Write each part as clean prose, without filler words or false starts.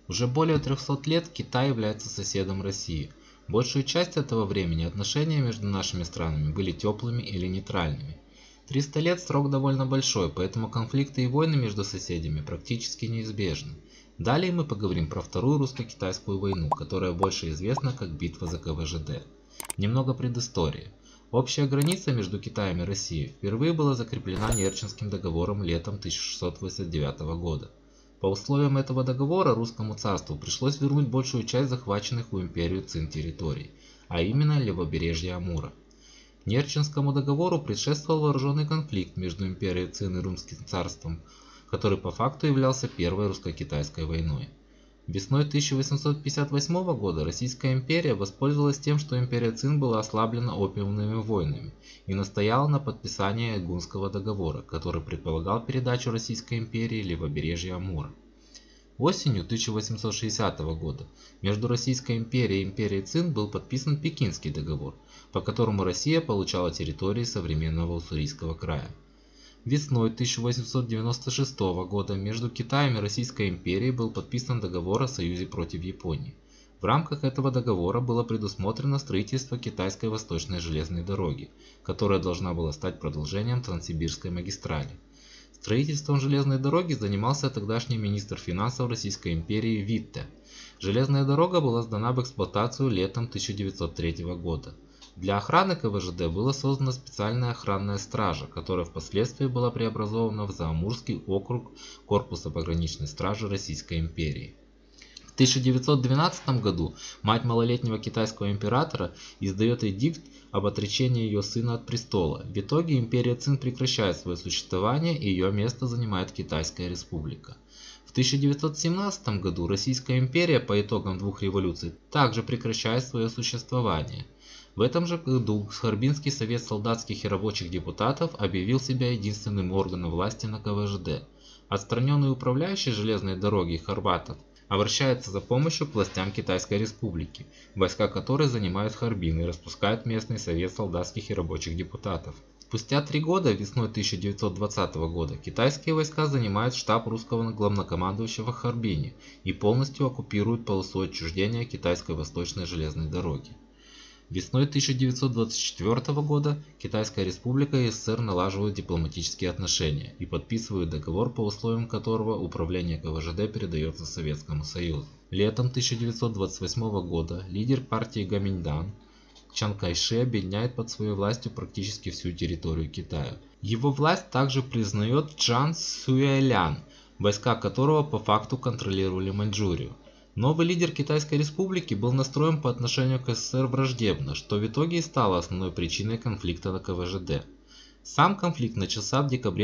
Уже более 300 лет Китай является соседом России. Большую часть этого времени отношения между нашими странами были теплыми или нейтральными. 300 лет срок довольно большой, поэтому конфликты и войны между соседями практически неизбежны. Далее мы поговорим про Вторую русско-китайскую войну, которая больше известна как битва за КВЖД. Немного предыстории. Общая граница между Китаем и Россией впервые была закреплена Нерчинским договором летом 1689 года. По условиям этого договора русскому царству пришлось вернуть большую часть захваченных у империи Цин территорий, а именно левобережье Амура. Нерчинскому договору предшествовал вооруженный конфликт между империей Цин и Русским царством, который по факту являлся Первой русско-китайской войной. Весной 1858 года Российская империя воспользовалась тем, что империя Цин была ослаблена опиумными войнами и настояла на подписании Айгунского договора, который предполагал передачу Российской империи левобережья Амура. Осенью 1860 года между Российской империей и империей Цин был подписан Пекинский договор, по которому Россия получала территории современного Уссурийского края. Весной 1896 года между Китаем и Российской империей был подписан договор о союзе против Японии. В рамках этого договора было предусмотрено строительство Китайской Восточной железной дороги, которая должна была стать продолжением Транссибирской магистрали. Строительством железной дороги занимался тогдашний министр финансов Российской империи Витте. Железная дорога была сдана в эксплуатацию летом 1903 года. Для охраны КВЖД была создана специальная охранная стража, которая впоследствии была преобразована в Заамурский округ Корпуса пограничной стражи Российской империи. В 1912 году мать малолетнего китайского императора издает эдикт об отречении ее сына от престола. В итоге империя Цин прекращает свое существование, и ее место занимает Китайская республика. В 1917 году Российская империя по итогам двух революций также прекращает свое существование. В этом же году Харбинский совет солдатских и рабочих депутатов объявил себя единственным органом власти на КВЖД. Отстраненный управляющий железной дороги Хорватов обращается за помощью к властям Китайской республики, войска которой занимают Харбин и распускают местный совет солдатских и рабочих депутатов. Спустя 3 года, весной 1920 года, китайские войска занимают штаб русского главнокомандующего в Харбине и полностью оккупируют полосу отчуждения Китайской Восточной железной дороги. Весной 1924 года Китайская республика и СССР налаживают дипломатические отношения и подписывают договор, по условиям которого управление КВЖД передается Советскому Союзу. Летом 1928 года лидер партии Гоминьдан Чан Кайши объединяет под своей властью практически всю территорию Китая. Его власть также признает Чжан Сюэлян, войска которого по факту контролировали Маньчжурию. Новый лидер Китайской республики был настроен по отношению к СССР враждебно, что в итоге и стало основной причиной конфликта на КВЖД. Сам конфликт начался в декабре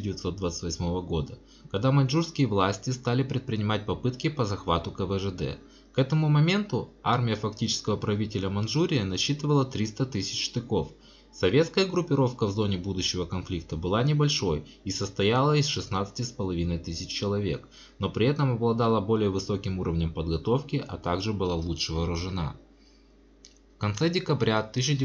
1928 года, когда маньчжурские власти стали предпринимать попытки по захвату КВЖД. К этому моменту армия фактического правителя Маньчжурии насчитывала 300 тысяч штыков. Советская группировка в зоне будущего конфликта была небольшой и состояла из 16,5 тысяч человек, но при этом обладала более высоким уровнем подготовки, а также была лучше вооружена. В конце декабря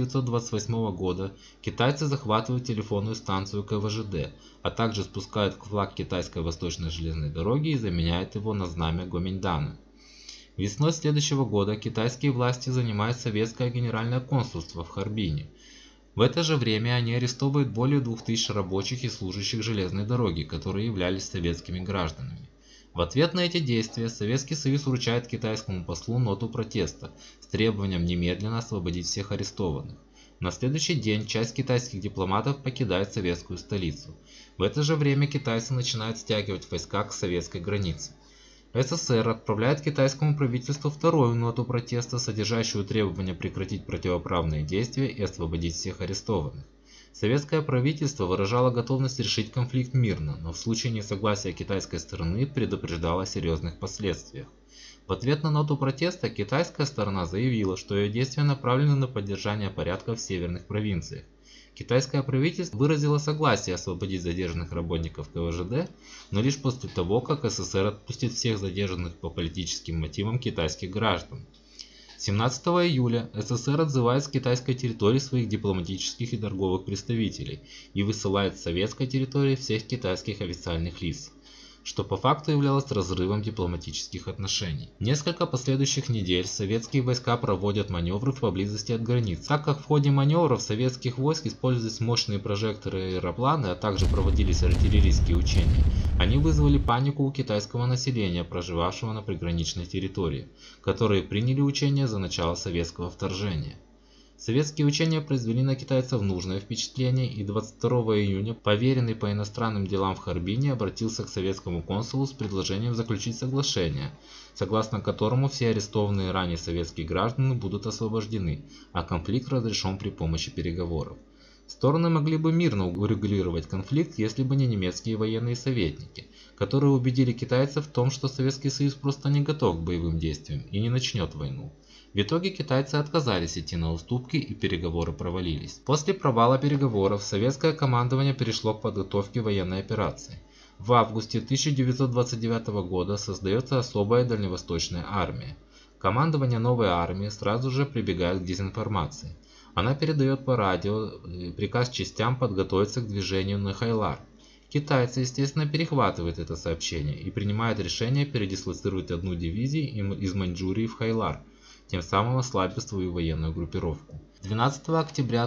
1928 года китайцы захватывают телефонную станцию КВЖД, а также спускают флаг Китайской Восточной железной дороги и заменяют его на знамя Гоминьдана. Весной следующего года китайские власти занимают советское генеральное консульство в Харбине. В это же время они арестовывают более 2000 рабочих и служащих железной дороги, которые являлись советскими гражданами. В ответ на эти действия Советский Союз вручает китайскому послу ноту протеста с требованием немедленно освободить всех арестованных. На следующий день часть китайских дипломатов покидает советскую столицу. В это же время китайцы начинают стягивать войска к советской границе. СССР отправляет китайскому правительству вторую ноту протеста, содержащую требования прекратить противоправные действия и освободить всех арестованных. Советское правительство выражало готовность решить конфликт мирно, но в случае несогласия китайской стороны предупреждало о серьезных последствиях. В ответ на ноту протеста китайская сторона заявила, что ее действия направлены на поддержание порядка в северных провинциях. Китайское правительство выразило согласие освободить задержанных работников КВЖД, но лишь после того, как СССР отпустит всех задержанных по политическим мотивам китайских граждан. 17 июля СССР отзывает с китайской территории своих дипломатических и торговых представителей и высылает с советской территории всех китайских официальных лиц. что по факту являлось разрывом дипломатических отношений. Несколько последующих недель советские войска проводят маневры поблизости от границ. Так как в ходе маневров советских войск использовались мощные прожекторы и аэропланы, а также проводились артиллерийские учения, они вызвали панику у китайского населения, проживавшего на приграничной территории, которые приняли учения за начало советского вторжения. Советские учения произвели на китайцев нужное впечатление, и 22 июня поверенный по иностранным делам в Харбине обратился к советскому консулу с предложением заключить соглашение, согласно которому все арестованные ранее советские граждане будут освобождены, а конфликт разрешен при помощи переговоров. Стороны могли бы мирно урегулировать конфликт, если бы не немецкие военные советники, которые убедили китайцев в том, что Советский Союз просто не готов к боевым действиям и не начнет войну. В итоге китайцы отказались идти на уступки, и переговоры провалились. После провала переговоров советское командование перешло к подготовке военной операции. В августе 1929 года создается особая дальневосточная армия. Командование новой армии сразу же прибегает к дезинформации. Она передает по радио приказ частям подготовиться к движению на Хайлар. Китайцы, естественно, перехватывают это сообщение и принимают решение передислоцировать одну дивизию из Маньчжурии в Хайлар, тем самым ослабив свою военную группировку. 12 октября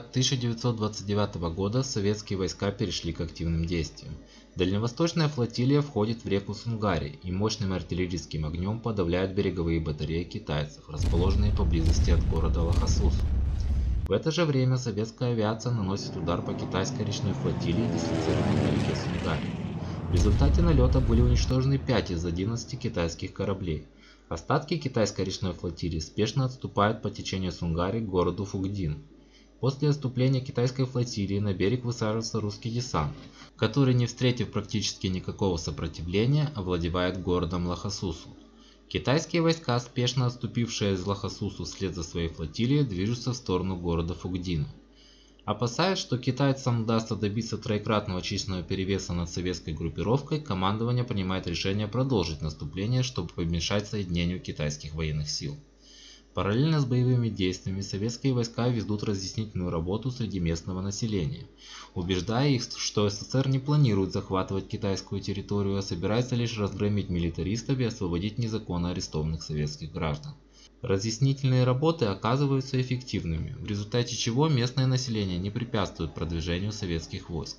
1929 года советские войска перешли к активным действиям. Дальневосточная флотилия входит в реку Сунгари и мощным артиллерийским огнем подавляет береговые батареи китайцев, расположенные поблизости от города Лхасусу. В это же время советская авиация наносит удар по китайской речной флотилии, дислоцированной на реке Сунгари. В результате налета были уничтожены 5 из 11 китайских кораблей. Остатки китайской речной флотилии спешно отступают по течению Сунгари к городу Фугдин. После отступления китайской флотилии на берег высаживается русский десант, который, не встретив практически никакого сопротивления, овладевает городом Лхасусу. Китайские войска, спешно отступившие из Лхасусу вслед за своей флотилией, движутся в сторону города Фугдина. Опасаясь, что китайцам удастся добиться троекратного численного перевеса над советской группировкой, командование принимает решение продолжить наступление, чтобы помешать соединению китайских военных сил. Параллельно с боевыми действиями советские войска ведут разъяснительную работу среди местного населения, убеждая их, что СССР не планирует захватывать китайскую территорию, а собирается лишь разгромить милитаристов и освободить незаконно арестованных советских граждан. Разъяснительные работы оказываются эффективными, в результате чего местное население не препятствует продвижению советских войск.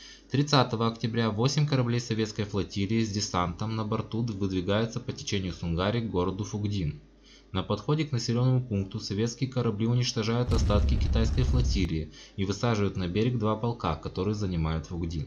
30 октября 8 кораблей советской флотилии с десантом на борту выдвигаются по течению Сунгари к городу Фугдин. На подходе к населенному пункту советские корабли уничтожают остатки китайской флотилии и высаживают на берег 2 полка, которые занимают Фугдин.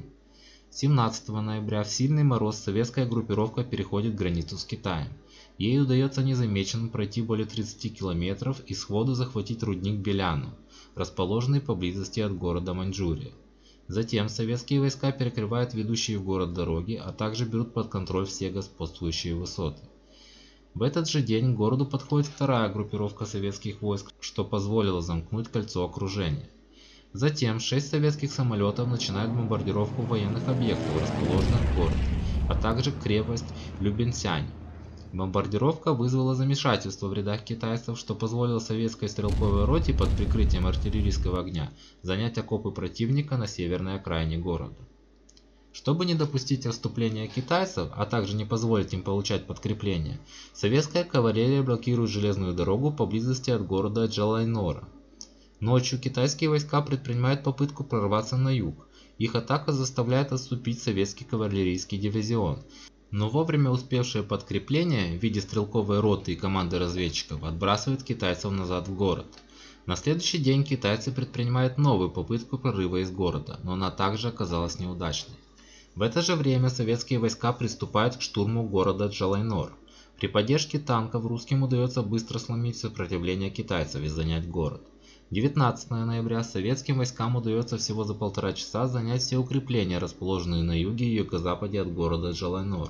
17 ноября в сильный мороз советская группировка переходит границу с Китаем. Ей удается незамеченным пройти более 30 километров и сходу захватить рудник Беляну, расположенный поблизости от города Маньчжурия. Затем советские войска перекрывают ведущие в город дороги, а также берут под контроль все господствующие высоты. В этот же день к городу подходит вторая группировка советских войск, что позволило замкнуть кольцо окружения. Затем 6 советских самолетов начинают бомбардировку военных объектов, расположенных в городе, а также крепость Любенсянь. Бомбардировка вызвала замешательство в рядах китайцев, что позволило советской стрелковой роте под прикрытием артиллерийского огня занять окопы противника на северной окраине города. Чтобы не допустить отступления китайцев, а также не позволить им получать подкрепление, советская кавалерия блокирует железную дорогу поблизости от города Джалайнора. Ночью китайские войска предпринимают попытку прорваться на юг. Их атака заставляет отступить советский кавалерийский дивизион, но вовремя успевшее подкрепление в виде стрелковой роты и команды разведчиков отбрасывает китайцев назад в город. На следующий день китайцы предпринимают новую попытку прорыва из города, но она также оказалась неудачной. В это же время советские войска приступают к штурму города Джалайнор. При поддержке танков русским удается быстро сломить сопротивление китайцев и занять город. 19 ноября советским войскам удается всего за 1,5 часа занять все укрепления, расположенные на юге и юго-западе от города Джалайнор.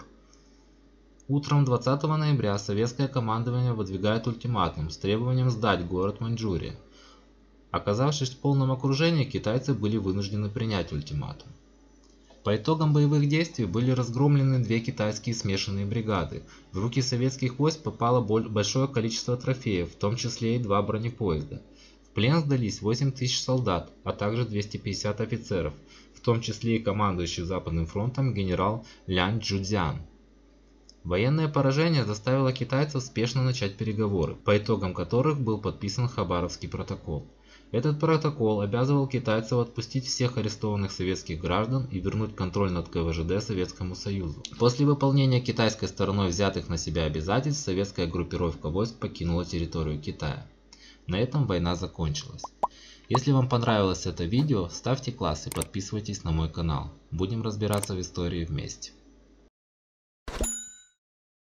Утром 20 ноября советское командование выдвигает ультиматум с требованием сдать город Маньчжурия. Оказавшись в полном окружении, китайцы были вынуждены принять ультиматум. По итогам боевых действий были разгромлены 2 китайские смешанные бригады. В руки советских войск попало большое количество трофеев, в том числе и 2 бронепоезда. В плен сдались 8000 солдат, а также 250 офицеров, в том числе и командующий Западным фронтом генерал Лян Чжуцзян. Военное поражение заставило китайцев спешно начать переговоры, по итогам которых был подписан Хабаровский протокол. Этот протокол обязывал китайцев отпустить всех арестованных советских граждан и вернуть контроль над КВЖД Советскому Союзу. После выполнения китайской стороной взятых на себя обязательств, советская группировка войск покинула территорию Китая. На этом война закончилась. Если вам понравилось это видео, ставьте класс и подписывайтесь на мой канал. Будем разбираться в истории вместе.